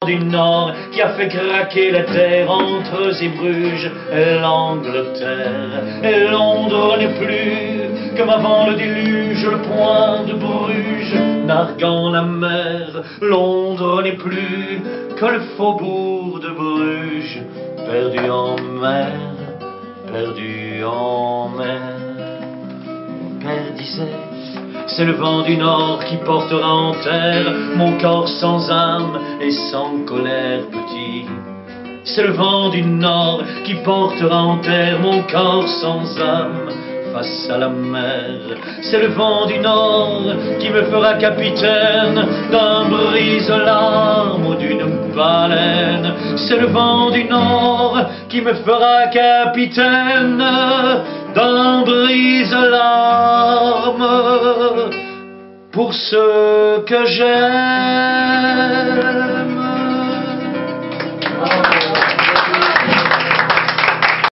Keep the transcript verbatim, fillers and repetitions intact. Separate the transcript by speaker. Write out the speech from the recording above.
Speaker 1: du Nord qui a fait craquer la terre entre Bruges et l'Angleterre. Et Londres n'est plus comme avant le déluge, le point de Bruges narguant la mer. Londres n'est plus que le faubourg de Bruges, perdu en mer, perdu en mer. Mon père disait: c'est le vent du Nord qui portera en terre mon corps sans âme et sans colère petit. C'est le vent du Nord qui portera en terre mon corps sans âme face à la mer. C'est le vent du Nord qui me fera capitaine d'un brise-larme ou d'une baleine. C'est le vent du Nord qui me fera capitaine d'un brise-larme pour ceux que j'aime.